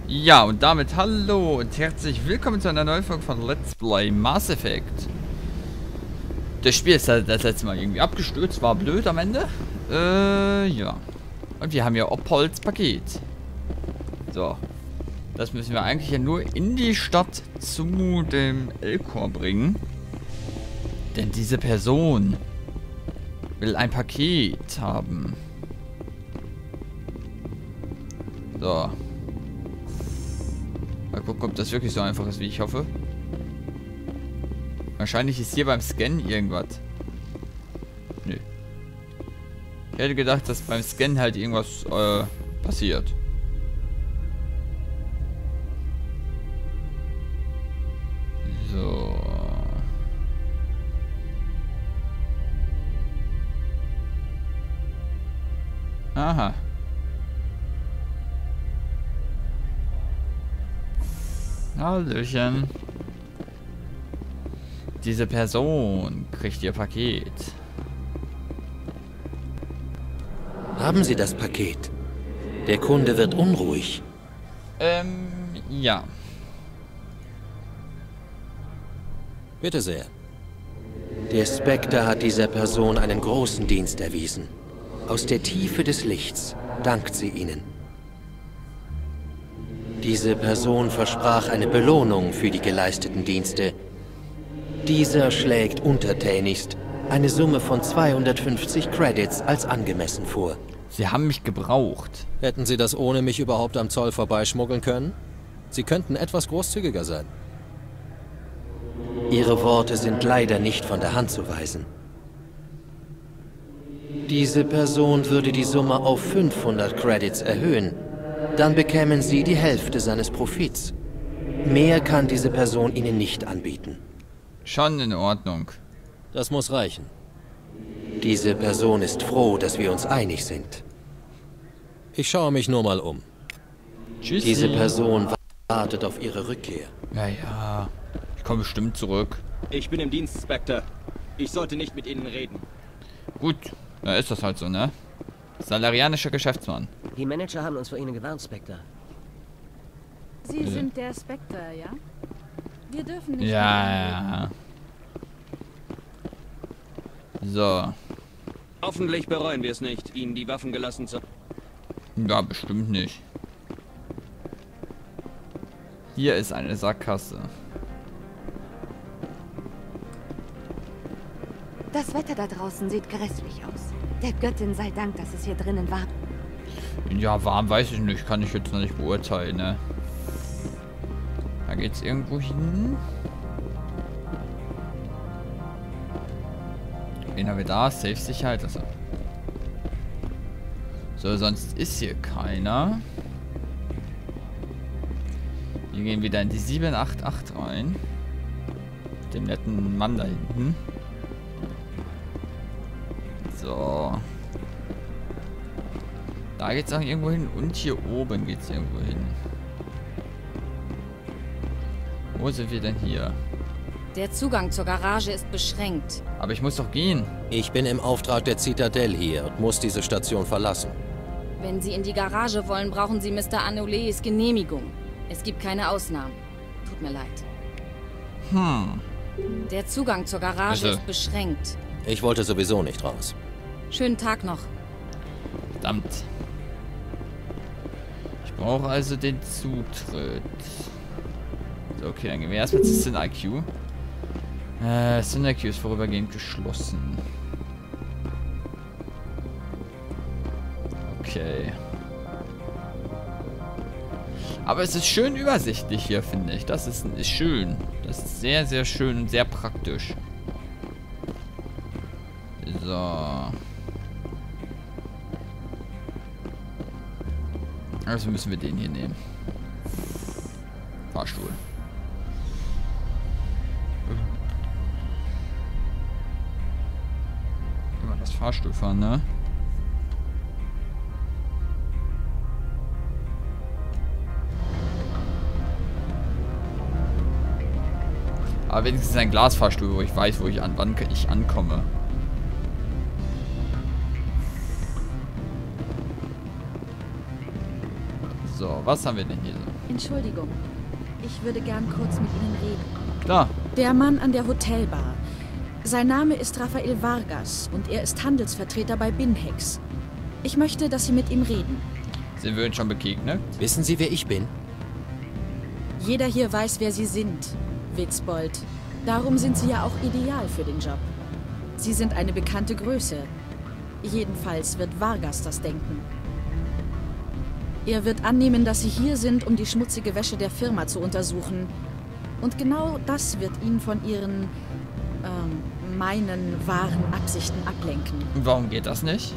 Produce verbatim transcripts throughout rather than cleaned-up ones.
Ja, und damit hallo und herzlich willkommen zu einer neuen Folge von Let's Play Mass Effect. Das Spiel ist das letzte Mal irgendwie abgestürzt, war blöd am Ende. Äh, ja. Und wir haben ja Oppols Paket. So. Das müssen wir eigentlich ja nur in die Stadt zu dem Elcor bringen. Denn diese Person will ein Paket haben. So. Mal gucken, ob das wirklich so einfach ist, wie ich hoffe. Wahrscheinlich ist hier beim Scannen irgendwas. Nö. Ich hätte gedacht, dass beim Scannen halt irgendwas äh, passiert. So. Aha. Hallöchen. Diese Person kriegt ihr Paket. Haben Sie das Paket? Der Kunde wird unruhig. Ähm, ja. Bitte sehr. Der Spectre hat dieser Person einen großen Dienst erwiesen. Aus der Tiefe des Lichts dankt sie Ihnen. Diese Person versprach eine Belohnung für die geleisteten Dienste. Dieser schlägt untertänigst eine Summe von zweihundertfünfzig Credits als angemessen vor. Sie haben mich gebraucht. Hätten Sie das ohne mich überhaupt am Zoll vorbeischmuggeln können? Sie könnten etwas großzügiger sein. Ihre Worte sind leider nicht von der Hand zu weisen. Diese Person würde die Summe auf fünfhundert Credits erhöhen. Dann bekämen Sie die Hälfte seines Profits. Mehr kann diese Person Ihnen nicht anbieten. Schon in Ordnung. Das muss reichen. Diese Person ist froh, dass wir uns einig sind. Ich schaue mich nur mal um. Tschüssi. Diese Person wartet auf Ihre Rückkehr. Ja, ja. Ich komme bestimmt zurück. Ich bin im Dienst, Spectre. Ich sollte nicht mit Ihnen reden. Gut. Da ist das halt so, ne? Salarianischer Geschäftsmann. Die Manager haben uns vor Ihnen gewarnt, Spectre. Sie Ja. sind der Spectre, ja? Wir dürfen nicht... Ja, ja. So. Hoffentlich bereuen wir es nicht, Ihnen die Waffen gelassen zu... Ja, bestimmt nicht. Hier ist eine Sackgasse. Das Wetter da draußen sieht grässlich aus. Der Göttin sei Dank, dass es hier drinnen war. Ja, warm weiß ich nicht. Kann ich jetzt noch nicht beurteilen, ne? Da geht's irgendwo hin. Wen haben wir da? Safe Sicherheit. Also. So, sonst ist hier keiner. Wir gehen wieder in die sieben acht acht rein. Mit dem netten Mann da hinten. So. Da geht's auch irgendwo hin. Und hier oben geht's irgendwo hin. Wo sind wir denn hier? Der Zugang zur Garage ist beschränkt. Aber ich muss doch gehen. Ich bin im Auftrag der Zitadelle hier und muss diese Station verlassen. Wenn Sie in die Garage wollen, brauchen Sie Mister Anoulets Genehmigung. Es gibt keine Ausnahmen. Tut mir leid. Hm. Der Zugang zur Garage Bitte. ist beschränkt. Ich wollte sowieso nicht raus. Schönen Tag noch. Verdammt. Ich brauche also den Zutritt. So, okay, dann gehen wir erstmal zu Sin I Q. Äh, Sin I Q ist vorübergehend geschlossen. Okay. Aber es ist schön übersichtlich hier, finde ich. Das ist, ist schön. Das ist sehr, sehr schön und sehr praktisch. So. Also müssen wir den hier nehmen. Fahrstuhl. Immer das Fahrstuhl fahren, ne? Aber wenigstens ein Glasfahrstuhl, wo ich weiß, wo ich an wann ich ankomme. So, was haben wir denn hier? Entschuldigung. Ich würde gern kurz mit Ihnen reden. Klar. Der Mann an der Hotelbar. Sein Name ist Rafael Vargas und er ist Handelsvertreter bei Binhex. Ich möchte, dass Sie mit ihm reden. Sind wir uns schon begegnet? Wissen Sie, wer ich bin? Jeder hier weiß, wer Sie sind, Witzbold. Darum sind Sie ja auch ideal für den Job. Sie sind eine bekannte Größe. Jedenfalls wird Vargas das denken. Er wird annehmen, dass Sie hier sind, um die schmutzige Wäsche der Firma zu untersuchen. Und genau das wird ihn von Ihren, ähm, meinen wahren Absichten ablenken. Warum geht das nicht?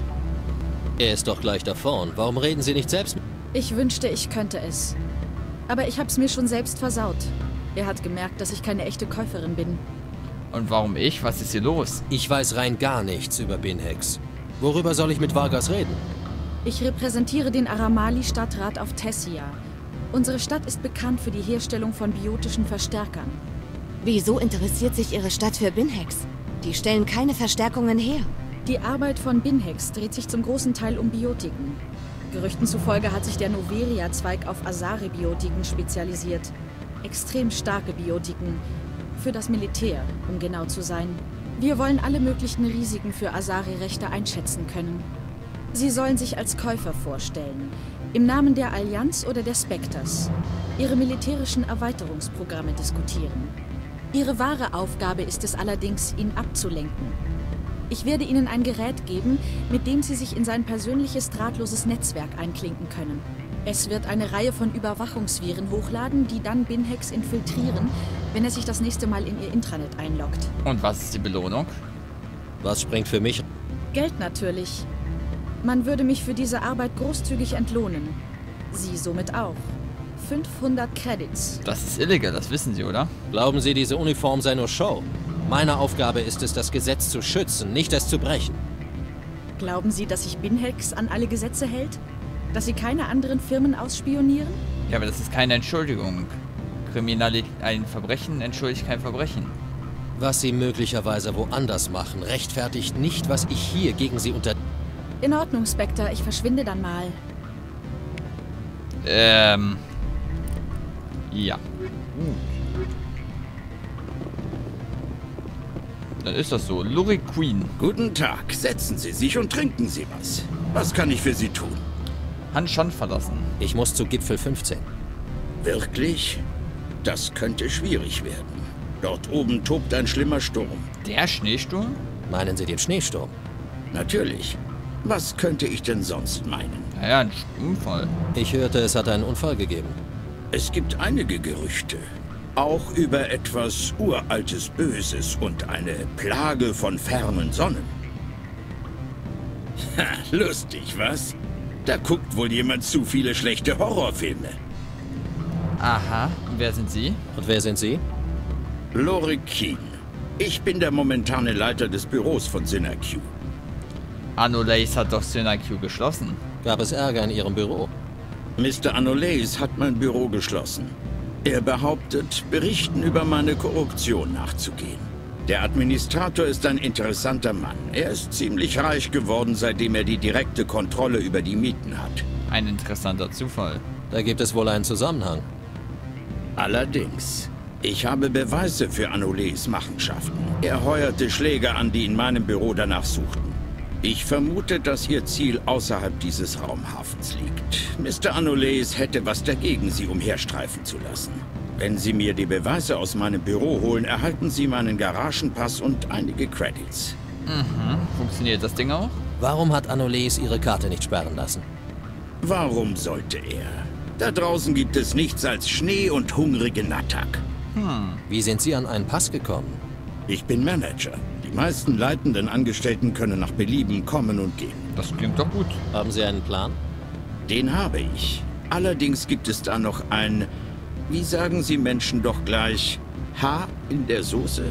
Er ist doch gleich da vorn. Warum reden Sie nicht selbst mit... Ich wünschte, ich könnte es. Aber ich hab's mir schon selbst versaut. Er hat gemerkt, dass ich keine echte Käuferin bin. Und warum ich? Was ist hier los? Ich weiß rein gar nichts über Binhex. Worüber soll ich mit Vargas reden? Ich repräsentiere den Aramali-Stadtrat auf Tessia. Unsere Stadt ist bekannt für die Herstellung von biotischen Verstärkern. Wieso interessiert sich Ihre Stadt für Binhex? Die stellen keine Verstärkungen her. Die Arbeit von Binhex dreht sich zum großen Teil um Biotiken. Gerüchten zufolge hat sich der Noveria-Zweig auf Asari-Biotiken spezialisiert. Extrem starke Biotiken. Für das Militär, um genau zu sein. Wir wollen alle möglichen Risiken für Asari-Rechte einschätzen können. Sie sollen sich als Käufer vorstellen. Im Namen der Allianz oder der Spectres. Ihre militärischen Erweiterungsprogramme diskutieren. Ihre wahre Aufgabe ist es allerdings, ihn abzulenken. Ich werde Ihnen ein Gerät geben, mit dem Sie sich in sein persönliches drahtloses Netzwerk einklinken können. Es wird eine Reihe von Überwachungsviren hochladen, die dann Binhex infiltrieren, wenn er sich das nächste Mal in Ihr Intranet einloggt. Und was ist die Belohnung? Was springt für mich? Geld natürlich. Man würde mich für diese Arbeit großzügig entlohnen. Sie somit auch. fünfhundert Credits. Das ist illegal, das wissen Sie, oder? Glauben Sie, diese Uniform sei nur Show? Meine Aufgabe ist es, das Gesetz zu schützen, nicht es zu brechen. Glauben Sie, dass sich Binhex an alle Gesetze hält? Dass Sie keine anderen Firmen ausspionieren? Ja, aber das ist keine Entschuldigung. Kriminalität, ein Verbrechen entschuldigt kein Verbrechen. Was Sie möglicherweise woanders machen, rechtfertigt nicht, was ich hier gegen Sie unter... In Ordnung, Spectre. Ich verschwinde dann mal. Ähm... Ja. Dann ist das so. Lori Queen. Guten Tag. Setzen Sie sich und trinken Sie was. Was kann ich für Sie tun? Han Shan verlassen. Ich muss zu Gipfel fünfzehn. Wirklich? Das könnte schwierig werden. Dort oben tobt ein schlimmer Sturm. Der Schneesturm? Meinen Sie den Schneesturm? Natürlich. Was könnte ich denn sonst meinen? Naja, ein Unfall. Ich hörte, es hat einen Unfall gegeben. Es gibt einige Gerüchte. Auch über etwas uraltes Böses und eine Plage von fernen Sonnen. Ha, lustig, was? Da guckt wohl jemand zu viele schlechte Horrorfilme. Aha. Und wer sind Sie? Und wer sind Sie? Lori Keen. Ich bin der momentane Leiter des Büros von Synaque. Anoleis hat doch Synaque geschlossen. Gab es Ärger in Ihrem Büro? Mister Anoleis hat mein Büro geschlossen. Er behauptet, Berichten über meine Korruption nachzugehen. Der Administrator ist ein interessanter Mann. Er ist ziemlich reich geworden, seitdem er die direkte Kontrolle über die Mieten hat. Ein interessanter Zufall. Da gibt es wohl einen Zusammenhang. Allerdings. Ich habe Beweise für Anoleis Machenschaften. Er heuerte Schläger an, die in meinem Büro danach suchten. Ich vermute, dass Ihr Ziel außerhalb dieses Raumhafens liegt. Mister Anoleis hätte was dagegen, Sie umherstreifen zu lassen. Wenn Sie mir die Beweise aus meinem Büro holen, erhalten Sie meinen Garagenpass und einige Credits. Mhm. Funktioniert das Ding auch? Warum hat Anoleis Ihre Karte nicht sperren lassen? Warum sollte er? Da draußen gibt es nichts als Schnee und hungrige Nattag. Hm. Wie sind Sie an einen Pass gekommen? Ich bin Manager. Die meisten leitenden Angestellten können nach Belieben kommen und gehen. Das klingt doch gut. Haben Sie einen Plan? Den habe ich. Allerdings gibt es da noch ein, wie sagen Sie Menschen doch gleich, Haar in der Soße?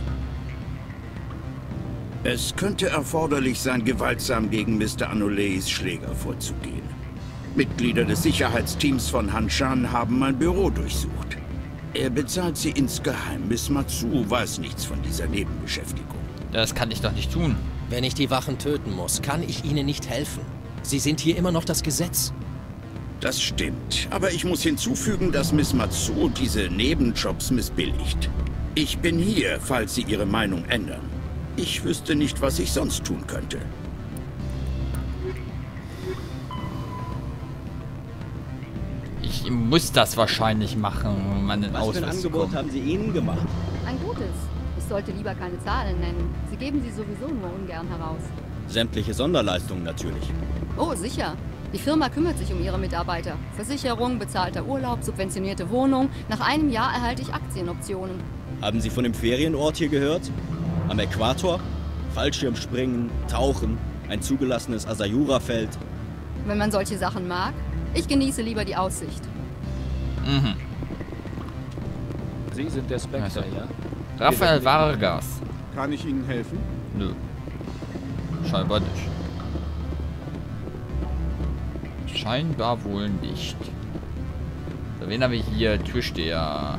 Es könnte erforderlich sein, gewaltsam gegen Mister Anoleis Schläger vorzugehen. Mitglieder des Sicherheitsteams von Han Shan haben mein Büro durchsucht. Er bezahlt sie insgeheim. Miss Matsuo weiß nichts von dieser Nebenbeschäftigung. Das kann ich doch nicht tun. Wenn ich die Wachen töten muss, kann ich Ihnen nicht helfen. Sie sind hier immer noch das Gesetz. Das stimmt. Aber ich muss hinzufügen, dass Miss Matsuo diese Nebenjobs missbilligt. Ich bin hier, falls Sie Ihre Meinung ändern. Ich wüsste nicht, was ich sonst tun könnte. Ich muss das wahrscheinlich machen, um einen Was für ein Ausweis zu Angebot bekommen. haben Sie ihnen gemacht? Ein gutes. Ich sollte lieber keine Zahlen nennen. Sie geben sie sowieso nur ungern heraus. Sämtliche Sonderleistungen natürlich. Oh, sicher. Die Firma kümmert sich um ihre Mitarbeiter. Versicherung, bezahlter Urlaub, subventionierte Wohnung. Nach einem Jahr erhalte ich Aktienoptionen. Haben Sie von dem Ferienort hier gehört? Am Äquator? Fallschirmspringen, Tauchen, ein zugelassenes Asayura-Feld. Wenn man solche Sachen mag. Ich genieße lieber die Aussicht. Mhm. Sie sind der Spectre, Also. ja? Rafael Vargas. Kann ich Ihnen helfen? Nö. Scheinbar nicht. Scheinbar wohl nicht. So, wen haben wir hier? Türsteher.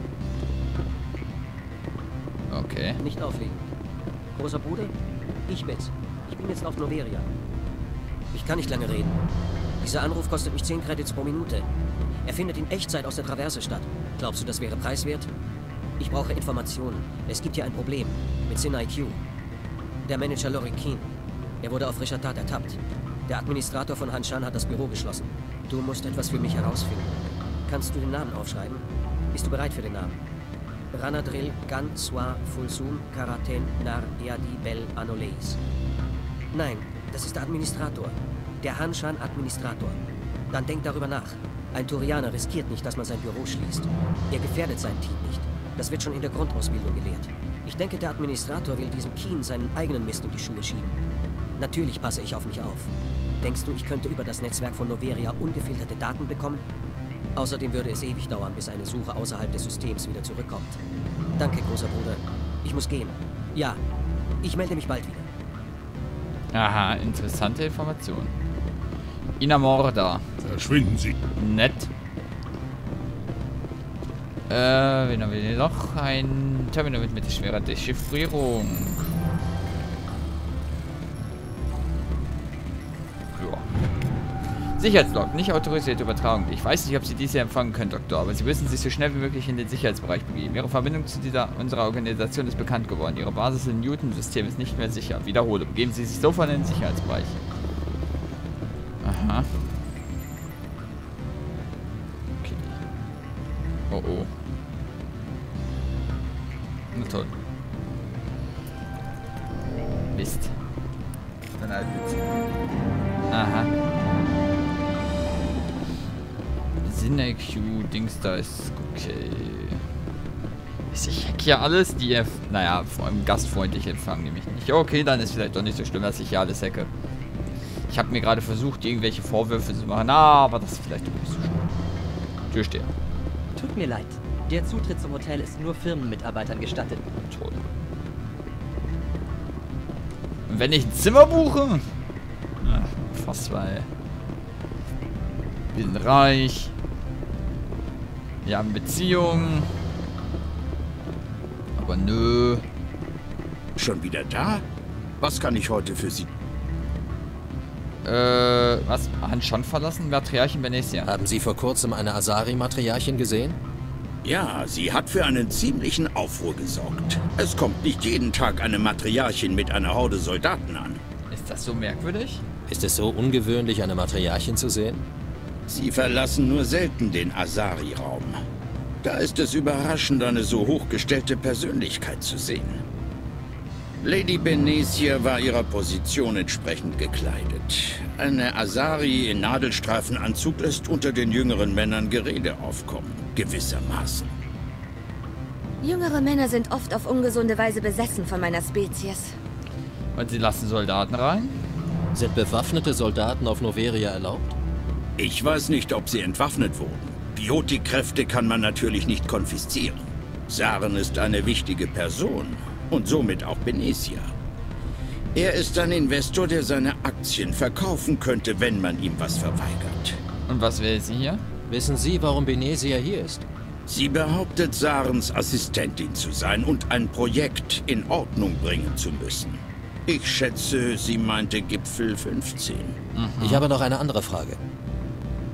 Okay. Nicht auflegen. Großer Bruder, ich bin's. Ich bin jetzt auf Noveria. Ich kann nicht lange reden. Dieser Anruf kostet mich zehn Credits pro Minute. Er findet in Echtzeit aus der Traverse statt. Glaubst du, das wäre preiswert? Ich brauche Informationen. Es gibt hier ein Problem mit Sin I Q. Der Manager Lorikin. Er wurde auf frischer Tat ertappt. Der Administrator von Hanshan hat das Büro geschlossen. Du musst etwas für mich herausfinden. Kannst du den Namen aufschreiben? Bist du bereit für den Namen? Ranadril Gan Swa Fulsum Karaten Nar Yadi Bel Anoleis. Nein, das ist der Administrator. Der Hanshan-Administrator. Dann denk darüber nach. Ein Turianer riskiert nicht, dass man sein Büro schließt. Er gefährdet sein Team nicht. Das wird schon in der Grundausbildung gelehrt. Ich denke, der Administrator will diesem Keen seinen eigenen Mist in die Schuhe schieben. Natürlich passe ich auf mich auf. Denkst du, ich könnte über das Netzwerk von Noveria ungefilterte Daten bekommen? Außerdem würde es ewig dauern, bis eine Suche außerhalb des Systems wieder zurückkommt. Danke, großer Bruder. Ich muss gehen. Ja, ich melde mich bald wieder. Aha, interessante Information. Inamorda. Verschwinden Sie. Nett. Äh, wen haben wir denn noch? Ein Terminal mit, mit schwerer Dechiffrierung. Ja. Sicherheitslog, nicht autorisierte Übertragung. Ich weiß nicht, ob Sie diese empfangen können, Doktor, aber Sie müssen sich so schnell wie möglich in den Sicherheitsbereich begeben. Ihre Verbindung zu dieser unserer Organisation ist bekannt geworden. Ihre Basis im Newton-System ist nicht mehr sicher. Wiederhole, begeben Sie sich sofort in den Sicherheitsbereich. Aha. Okay. Oh oh. Na toll. Mist. Dann halt Witz. Aha. Sin-I Q, Dings da ist okay. Ich hack hier alles, die, naja, vor allem gastfreundlich empfangen nämlich nicht. Okay, dann ist vielleicht doch nicht so schlimm, dass ich hier alles hacke. Ich habe mir gerade versucht, irgendwelche Vorwürfe zu machen, ah, aber das ist vielleicht doch nicht so schlimm. Türsteher. Tut mir leid. Der Zutritt zum Hotel ist nur Firmenmitarbeitern gestattet. Toll. Und wenn ich ein Zimmer buche? Ach, fast zwei. Bin reich. Wir haben Beziehungen. Aber nö. Schon wieder da? Was kann ich heute für Sie? Äh, was? Hanshan verlassen? Matriarchin Benezia. Haben Sie vor kurzem eine Asari-Matriarchin gesehen? Ja, sie hat für einen ziemlichen Aufruhr gesorgt. Es kommt nicht jeden Tag eine Matriarchin mit einer Horde Soldaten an. Ist das so merkwürdig? Ist es so ungewöhnlich, eine Matriarchin zu sehen? Sie verlassen nur selten den Asari-Raum. Da ist es überraschend, eine so hochgestellte Persönlichkeit zu sehen. Lady Benezia war ihrer Position entsprechend gekleidet. Eine Asari in Nadelstreifenanzug lässt unter den jüngeren Männern Gerede aufkommen, gewissermaßen. Jüngere Männer sind oft auf ungesunde Weise besessen von meiner Spezies. Und sie lassen Soldaten rein? Sind bewaffnete Soldaten auf Noveria erlaubt? Ich weiß nicht, ob sie entwaffnet wurden. Biotikkräfte kann man natürlich nicht konfiszieren. Saren ist eine wichtige Person. Und somit auch Benezia. Er ist ein Investor, der seine Aktien verkaufen könnte, wenn man ihm was verweigert. Und was will sie hier? Wissen Sie, warum Benezia hier ist? Sie behauptet, Sarens Assistentin zu sein und ein Projekt in Ordnung bringen zu müssen. Ich schätze, sie meinte Gipfel fünfzehn. Mhm. Ich habe noch eine andere Frage.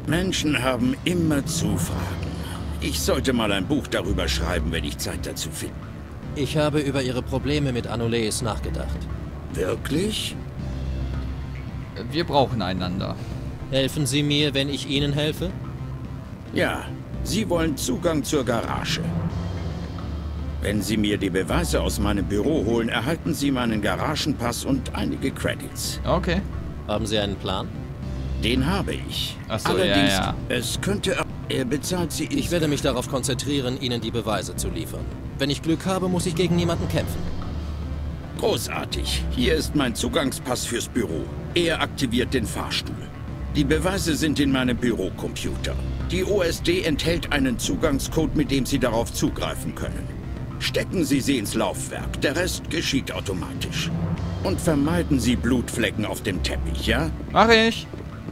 Menschen haben immer zu fragen. Ich sollte mal ein Buch darüber schreiben, wenn ich Zeit dazu finde. Ich habe über Ihre Probleme mit Anoles nachgedacht. Wirklich? Wir brauchen einander. Helfen Sie mir, wenn ich Ihnen helfe? Ja, Sie wollen Zugang zur Garage. Wenn Sie mir die Beweise aus meinem Büro holen, erhalten Sie meinen Garagenpass und einige Credits. Okay. Haben Sie einen Plan? Den habe ich. Ach so, Allerdings, ja, ja. es könnte... Er bezahlt Sie... Ich werde mich darauf konzentrieren, Ihnen die Beweise zu liefern. Wenn ich Glück habe, muss ich gegen niemanden kämpfen. Großartig. Hier ist mein Zugangspass fürs Büro. Er aktiviert den Fahrstuhl. Die Beweise sind in meinem Bürocomputer. Die O S D enthält einen Zugangscode, mit dem Sie darauf zugreifen können. Stecken Sie sie ins Laufwerk. Der Rest geschieht automatisch. Und vermeiden Sie Blutflecken auf dem Teppich, ja? Mach ich.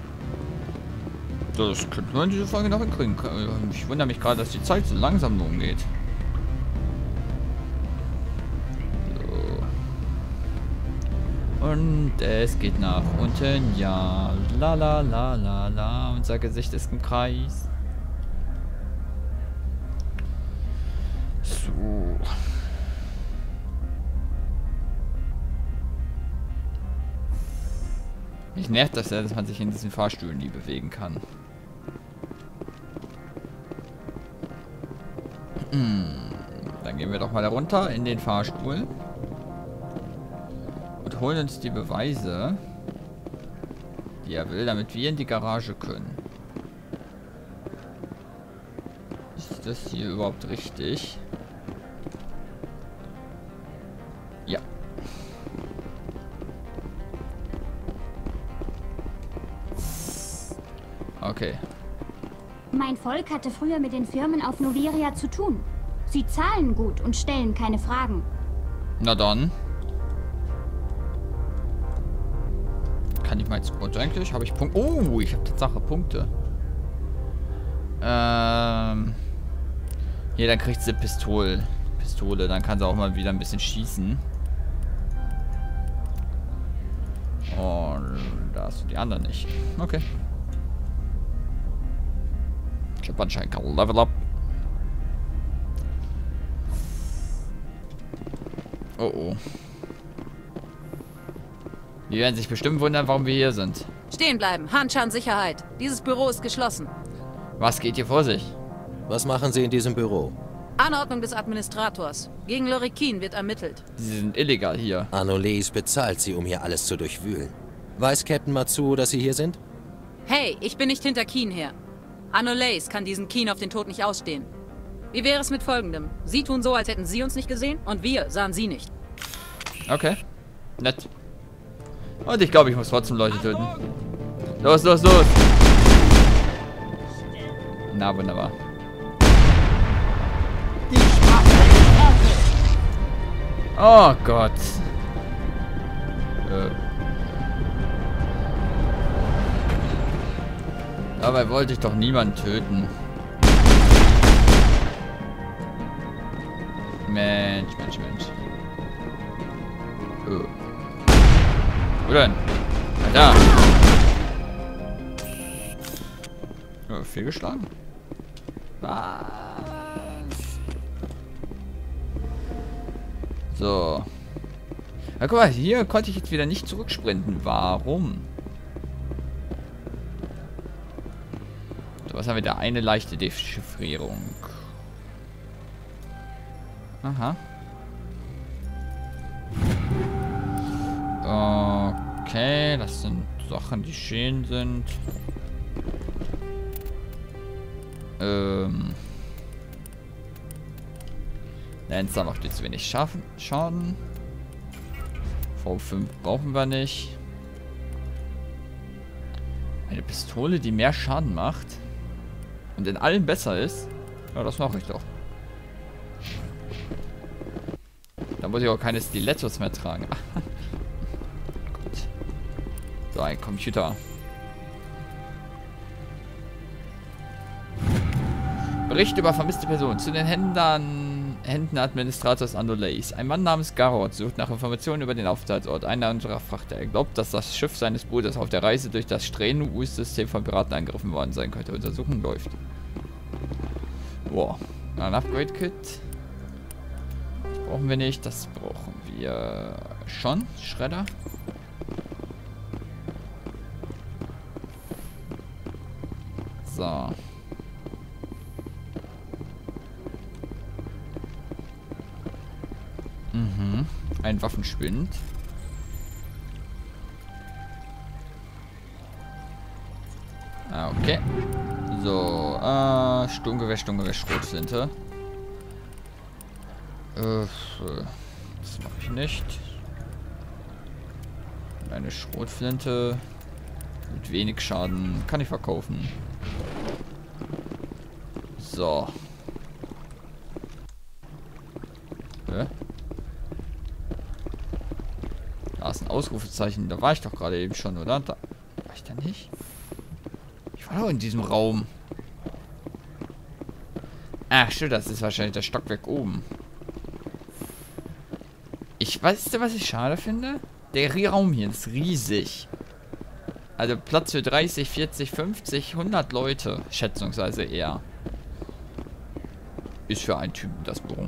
So, das könnte man in dieser Folge noch hinkriegen. Ich wundere mich gerade, dass die Zeit so langsam umgeht. So. Und es geht nach unten. Ja, la la la la la. Unser Gesicht ist im Kreis. So. Mich nervt das ja, dass man sich in diesen Fahrstühlen nie bewegen kann. Dann gehen wir doch mal da runter in den Fahrstuhl. Und holen uns die Beweise, die er will, damit wir in die Garage können. Ist das hier überhaupt richtig? Ja. Okay. Mein Volk hatte früher mit den Firmen auf Noveria zu tun. Sie zahlen gut und stellen keine Fragen. Na dann. Kann ich mal jetzt gut eigentlich? Habe ich Punkte? Oh, ich habe Tatsache Punkte. Ähm. Hier, dann kriegt sie Pistole. Pistole, dann kann sie auch mal wieder ein bisschen schießen. Und da hast du die anderen nicht. Okay. Anscheinend kann Level Up. Oh oh. Die werden sich bestimmt wundern, warum wir hier sind. Stehen bleiben. Handschan Sicherheit. Dieses Büro ist geschlossen. Was geht hier vor sich? Was machen Sie in diesem Büro? Anordnung des Administrators. Gegen Lorikin wird ermittelt. Sie sind illegal hier. Anoles bezahlt Sie, um hier alles zu durchwühlen. Weiß Captain Matsuo, dass Sie hier sind? Hey, ich bin nicht hinter Keen her. Anoles kann diesen Keen auf den Tod nicht ausstehen. Wie wäre es mit Folgendem? Sie tun so, als hätten Sie uns nicht gesehen und wir sahen Sie nicht. Okay. Nett. Und ich glaube, ich muss trotzdem Leute töten. Los, los, los. Na, wunderbar. Oh Gott. Äh. Dabei wollte ich doch niemanden töten. Mensch, Mensch, Mensch. Oh. Wo denn? Da. Oh, fehlgeschlagen? Was? So. Ja, guck mal, hier konnte ich jetzt wieder nicht zurücksprinten. Warum? So, was haben wir da? Eine leichte Dechiffrierung. Aha. Okay, das sind Sachen, die schön sind. Ähm. Lancer macht jetzt wenig Schaffen, Schaden. V fünf brauchen wir nicht. Eine Pistole, die mehr Schaden macht und in allem besser ist. Ja, das mache ich doch. Da muss ich auch keine Stilettos mehr tragen. Gut. So, ein Computer. Bericht über vermisste Personen. Zu den Händlern Händen Administrators Anoleis. Ein Mann namens Garrod sucht nach Informationen über den Aufenthaltsort einer unserer Frachter. Er glaubt, dass das Schiff seines Bruders auf der Reise durch das Strenu-U-System von Piraten angegriffen worden sein könnte. Untersuchung läuft. Boah. Ein Upgrade-Kit. Das brauchen wir nicht. Das brauchen wir schon. Schredder. So. Mhm. Ein Waffenschwind. Ah, okay. So, äh, Sturmgewehr, Sturmgewehr, Schrotflinte. Äh, das mache ich nicht. Eine Schrotflinte mit wenig Schaden kann ich verkaufen. So. Hä? Da ist ein Ausrufezeichen. Da war ich doch gerade eben schon, oder? Da war ich da nicht? Ich war doch in diesem Raum. Ach, stimmt, das ist wahrscheinlich das Stockwerk oben. Ich weiß, was ich schade finde? Der Raum hier ist riesig. Also Platz für dreißig, vierzig, fünfzig, hundert Leute. Schätzungsweise eher. Ist für einen Typen das Büro.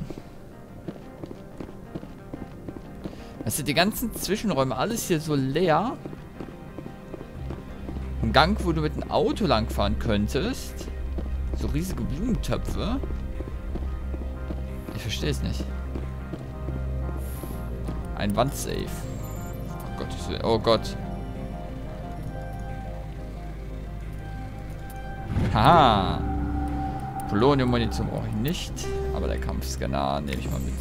Weißt du, die ganzen Zwischenräume, alles hier so leer. Ein Gang, wo du mit einem Auto langfahren könntest. So riesige Blumentöpfe. Ich verstehe es nicht. Ein Wandsafe. Oh Gott, oh Gott. Haha. Polonium-Munition brauche ich nicht. Aber der Kampfscanner nehme ich mal mit.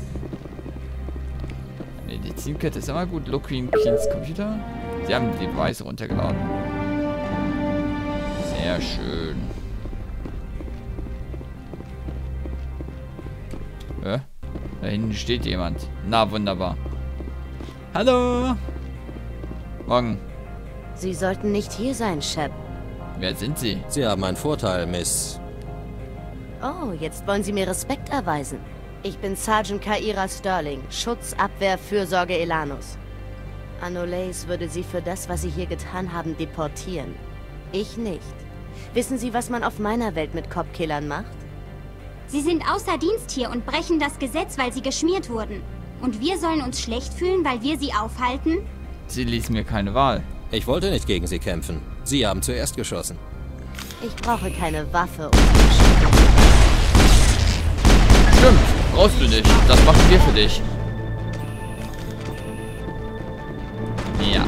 Eine Medizinkette ist immer gut. Loquin Keens Computer. Sie haben die Beweise runtergeladen. Sehr schön. Hä? Da hinten steht jemand. Na, wunderbar. Hallo. Morgen. Sie sollten nicht hier sein, Shep. Wer sind Sie? Sie haben einen Vorteil, Miss. Oh, jetzt wollen Sie mir Respekt erweisen. Ich bin Sergeant Kaira Sterling, Schutz, Abwehr, Fürsorge Elanus. Anoleis würde Sie für das, was Sie hier getan haben, deportieren. Ich nicht. Wissen Sie, was man auf meiner Welt mit Cop-Killern macht? Sie sind außer Dienst hier und brechen das Gesetz, weil sie geschmiert wurden. Und wir sollen uns schlecht fühlen, weil wir sie aufhalten? Sie ließ mir keine Wahl. Ich wollte nicht gegen Sie kämpfen. Sie haben zuerst geschossen. Ich brauche keine Waffe. Stimmt, brauchst du nicht. Das machen wir für dich. Ja.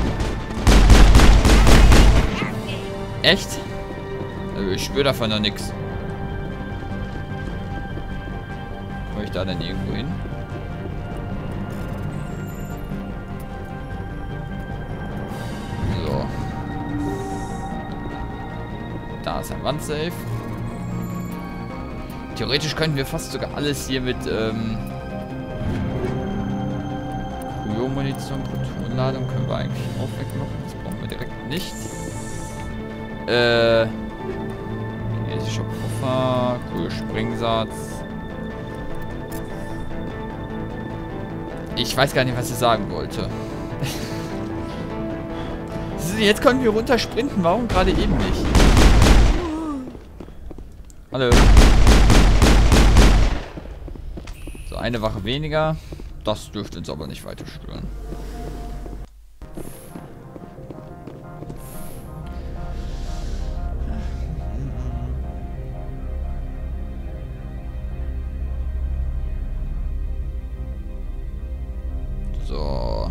Echt? Also ich spüre davon noch nichts. Komme ich da denn irgendwo hin? So. Da ist ein Wandsafe. Theoretisch könnten wir fast sogar alles hier mit ähm, Kryo-Munition, Protonenladung können wir eigentlich auch wegmachen. Das brauchen wir direkt nicht. Äh, chinesischer Puffer, Kryo-Springsatz. Ich weiß gar nicht, was ich sagen wollte. Jetzt können wir runter sprinten. Warum gerade eben nicht? Hallo. So, eine Wache weniger. Das dürfte uns aber nicht weiter stören. So.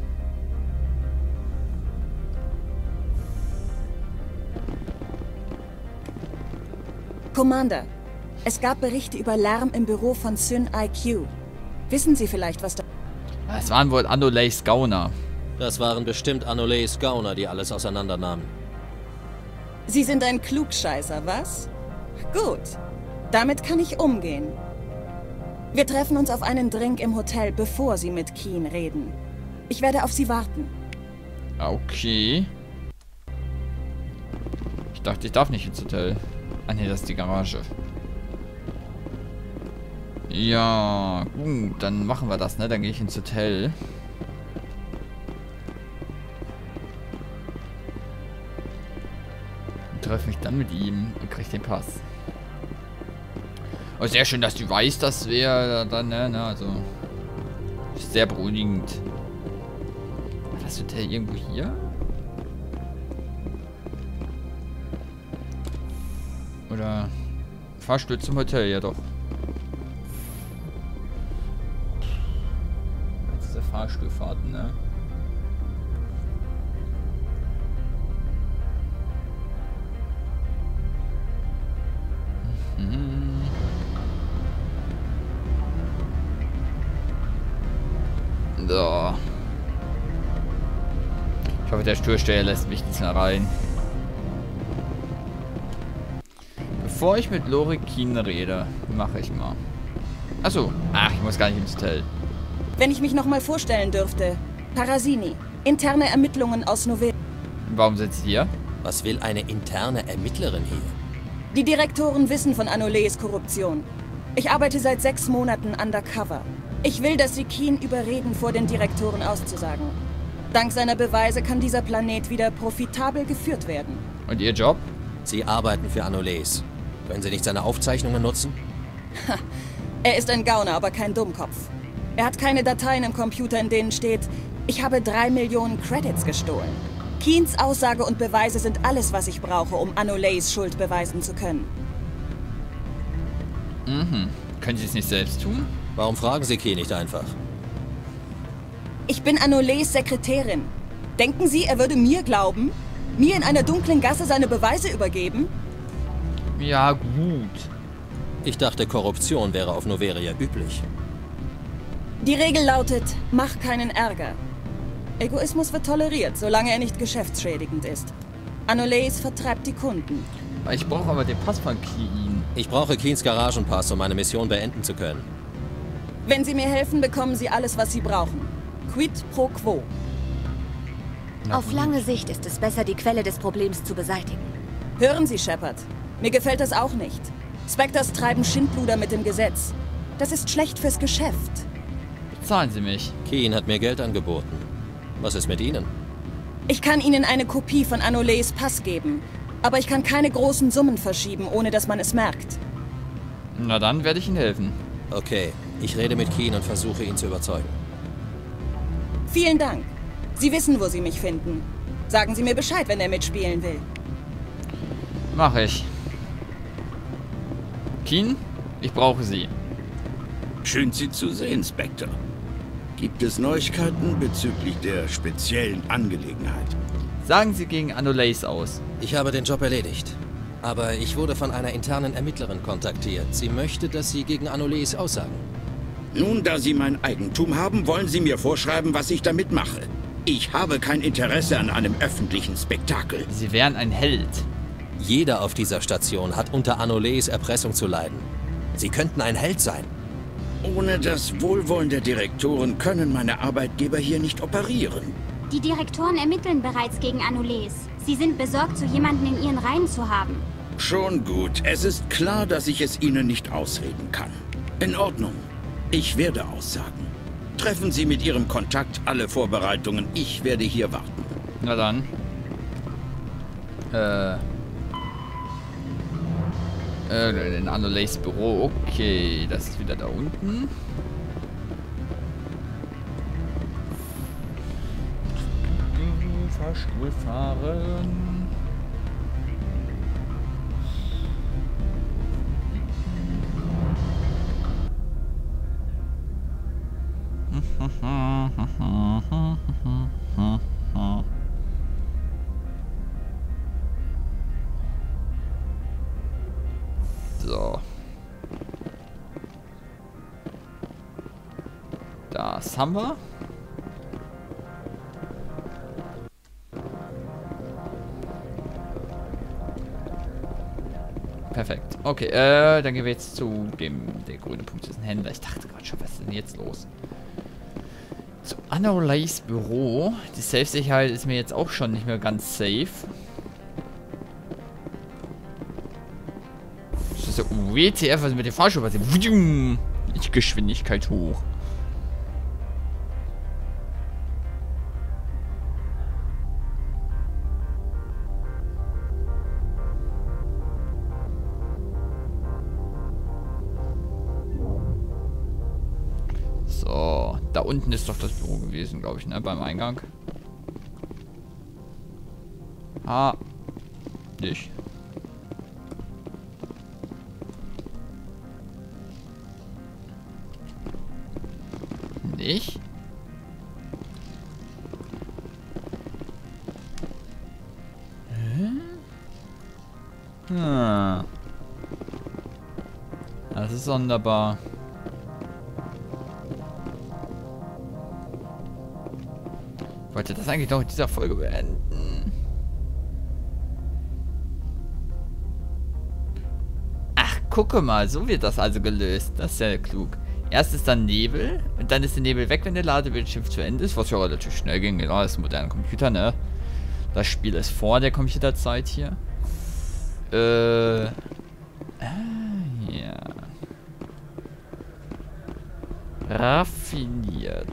Commander, es gab Berichte über Lärm im Büro von Syn I Q. Wissen Sie vielleicht, was da... Es waren wohl Anoleis Gauner. Das waren bestimmt Anoleis Gauner, die alles auseinandernahmen. Sie sind ein Klugscheißer, was? Gut. Damit kann ich umgehen. Wir treffen uns auf einen Drink im Hotel, bevor Sie mit Keen reden. Ich werde auf Sie warten. Okay. Ich dachte, ich darf nicht ins Hotel. Ah ne, das ist die Garage. Ja, gut, dann machen wir das, ne? Dann gehe ich ins Hotel. Und treffe mich dann mit ihm und kriege den Pass. Oh, sehr schön, dass du weißt, dass wir dann, ne, ne, also... Ist sehr beruhigend. War das Hotel irgendwo hier? Oder... Fahrstuhl zum Hotel, ja doch. Jetzt der Fahrstuhlfahrten, ne? Mhm. So. Ich hoffe, der Türsteher lässt mich nicht mehr rein. Bevor ich mit Lori Keen rede, mache ich mal. Achso. Ach, ich muss gar nicht ins Hotel. Wenn ich mich nochmal vorstellen dürfte. Parasini. Interne Ermittlungen aus Noveria. Warum sitzt ihr? Was will eine interne Ermittlerin hier? Die Direktoren wissen von Anoleis Korruption. Ich arbeite seit sechs Monaten undercover. Ich will, dass sie Keen überreden, vor den Direktoren auszusagen. Dank seiner Beweise kann dieser Planet wieder profitabel geführt werden. Und Ihr Job? Sie arbeiten für Anoleis. Können Sie nicht seine Aufzeichnungen nutzen? Ha, er ist ein Gauner, aber kein Dummkopf. Er hat keine Dateien im Computer, in denen steht, ich habe drei Millionen Credits gestohlen. Keens Aussage und Beweise sind alles, was ich brauche, um Anoleis Schuld beweisen zu können. Mhm. Können Sie es nicht selbst tun? Warum fragen Sie Keen nicht einfach? Ich bin Anoleis Sekretärin. Denken Sie, er würde mir glauben? Mir in einer dunklen Gasse seine Beweise übergeben? Ja, gut. Ich dachte, Korruption wäre auf Noveria üblich. Die Regel lautet, mach keinen Ärger. Egoismus wird toleriert, solange er nicht geschäftsschädigend ist. Anoleis vertreibt die Kunden. Ich brauche aber den Pass von Keen. Ich brauche Keens Garagenpass, um meine Mission beenden zu können. Wenn Sie mir helfen, bekommen Sie alles, was Sie brauchen. Quid pro quo. Auf lange Sicht ist es besser, die Quelle des Problems zu beseitigen. Hören Sie, Shepard. Mir gefällt das auch nicht. Spectres treiben Schindluder mit dem Gesetz. Das ist schlecht fürs Geschäft. Bezahlen Sie mich. Keen hat mir Geld angeboten. Was ist mit Ihnen? Ich kann Ihnen eine Kopie von Anoleis Pass geben. Aber ich kann keine großen Summen verschieben, ohne dass man es merkt. Na dann werde ich Ihnen helfen. Okay, ich rede mit Keen und versuche ihn zu überzeugen. Vielen Dank. Sie wissen, wo Sie mich finden. Sagen Sie mir Bescheid, wenn er mitspielen will. Mach ich. Keen, ich brauche Sie. Schön, Sie zu sehen, Spectre. Gibt es Neuigkeiten bezüglich der speziellen Angelegenheit? Sagen Sie gegen Anoleis aus. Ich habe den Job erledigt. Aber ich wurde von einer internen Ermittlerin kontaktiert. Sie möchte, dass Sie gegen Anoleis aussagen. Nun, da Sie mein Eigentum haben, wollen Sie mir vorschreiben, was ich damit mache. Ich habe kein Interesse an einem öffentlichen Spektakel. Sie wären ein Held. Jeder auf dieser Station hat unter Anoleis Erpressung zu leiden. Sie könnten ein Held sein. Ohne das Wohlwollen der Direktoren können meine Arbeitgeber hier nicht operieren. Die Direktoren ermitteln bereits gegen Anoleis. Sie sind besorgt, so jemanden in ihren Reihen zu haben. Schon gut. Es ist klar, dass ich es Ihnen nicht ausreden kann. In Ordnung. Ich werde aussagen. Treffen Sie mit Ihrem Kontakt alle Vorbereitungen. Ich werde hier warten. Na dann. Äh. Äh, in Anoleis Büro. Okay, das ist wieder da unten. Fahrstuhl fahren. So. Das haben wir. Perfekt. Okay, äh, dann gehen wir jetzt zu dem, der grüne Punkt ist ein Händler. Ich dachte gerade schon, was ist denn jetzt los? Zu Anoleis Büro. Die Safe-Sicherheit ist mir jetzt auch schon nicht mehr ganz safe. Das ist ja W T F, was mit dem Fahrstuhl passiert. Ich Geschwindigkeit hoch. So, da unten ist doch das Büro gewesen, glaube ich, ne? Beim Eingang. Ah, nicht. Nicht? Hä? Hm. Das ist sonderbar. Ich wollte das eigentlich noch in dieser Folge beenden. Ach, gucke mal, so wird das also gelöst. Das ist ja klug. Erst ist dann Nebel und dann ist der Nebel weg, wenn der Ladebildschirm zu Ende ist, was ja relativ schnell ging. Genau, das ist ein moderner Computer, ne? Das Spiel ist vor der Computerzeit hier. Äh. Ah, ja. Raffiniert.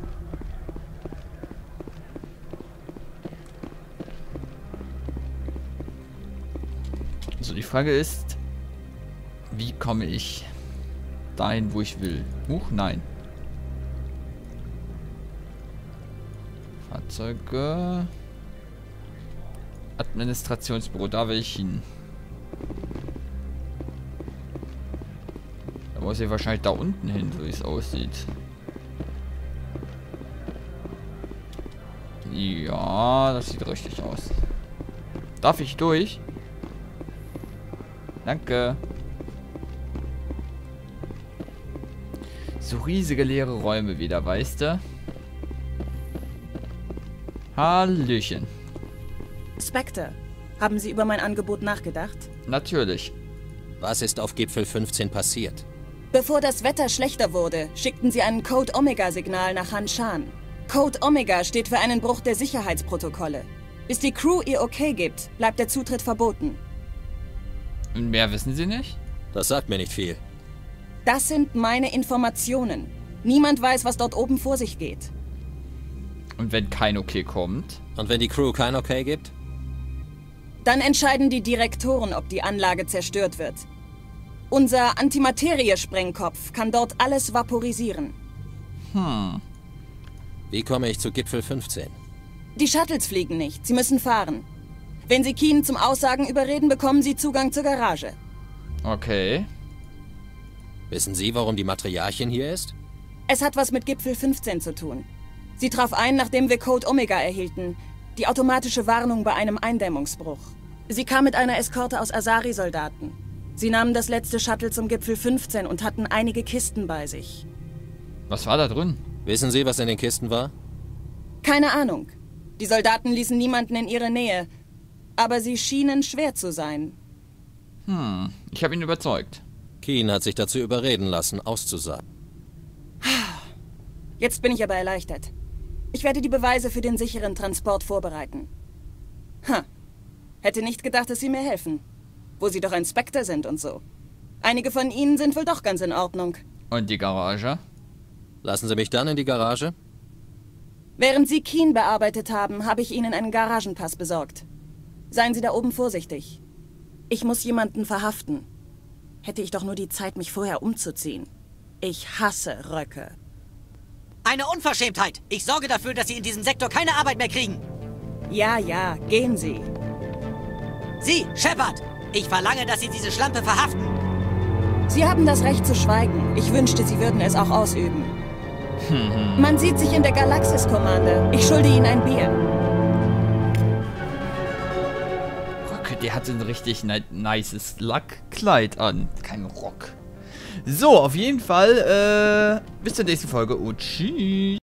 So, die Frage ist, wie komme ich dahin, wo ich will? Huch, nein. Fahrzeuge. Administrationsbüro, da will ich hin. Da muss ich wahrscheinlich da unten hin, so wie es aussieht. Ja, das sieht richtig aus. Darf ich durch? Danke. So riesige leere Räume wieder, weißt du? Hallöchen. Spectre, haben Sie über mein Angebot nachgedacht? Natürlich. Was ist auf Gipfel fünfzehn passiert? Bevor das Wetter schlechter wurde, schickten Sie ein Code-Omega-Signal nach Hanshan. Code-Omega steht für einen Bruch der Sicherheitsprotokolle. Bis die Crew ihr Okay gibt, bleibt der Zutritt verboten. Und mehr wissen Sie nicht? Das sagt mir nicht viel. Das sind meine Informationen. Niemand weiß, was dort oben vor sich geht. Und wenn kein Okay kommt? Und wenn die Crew kein Okay gibt? Dann entscheiden die Direktoren, ob die Anlage zerstört wird. Unser Antimaterie-Sprengkopf kann dort alles vaporisieren. Hm. Wie komme ich zu Gipfel fünfzehn? Die Shuttles fliegen nicht. Sie müssen fahren. Wenn Sie Keen zum Aussagen überreden, bekommen Sie Zugang zur Garage. Okay. Wissen Sie, warum die Matriarchin hier ist? Es hat was mit Gipfel fünfzehn zu tun. Sie traf ein, nachdem wir Code Omega erhielten. Die automatische Warnung bei einem Eindämmungsbruch. Sie kam mit einer Eskorte aus Asari-Soldaten. Sie nahmen das letzte Shuttle zum Gipfel fünfzehn und hatten einige Kisten bei sich. Was war da drin? Wissen Sie, was in den Kisten war? Keine Ahnung. Die Soldaten ließen niemanden in ihre Nähe. Aber sie schienen schwer zu sein. Hm, ich habe ihn überzeugt. Keen hat sich dazu überreden lassen, auszusagen. Jetzt bin ich aber erleichtert. Ich werde die Beweise für den sicheren Transport vorbereiten. Ha, hätte nicht gedacht, dass Sie mir helfen. Wo Sie doch ein Spectre sind und so. Einige von Ihnen sind wohl doch ganz in Ordnung. Und die Garage? Lassen Sie mich dann in die Garage? Während Sie Keen bearbeitet haben, habe ich Ihnen einen Garagenpass besorgt. Seien Sie da oben vorsichtig. Ich muss jemanden verhaften. Hätte ich doch nur die Zeit, mich vorher umzuziehen. Ich hasse Röcke. Eine Unverschämtheit! Ich sorge dafür, dass Sie in diesem Sektor keine Arbeit mehr kriegen! Ja, ja, gehen Sie. Sie, Shepard! Ich verlange, dass Sie diese Schlampe verhaften! Sie haben das Recht zu schweigen. Ich wünschte, Sie würden es auch ausüben. Man sieht sich in der Galaxis, Commander. Ich schulde Ihnen ein Bier. Röcke, der hatte ein richtig nices Lackkleid an. Kein Rock. So, auf jeden Fall, äh, bis zur nächsten Folge und tschüss.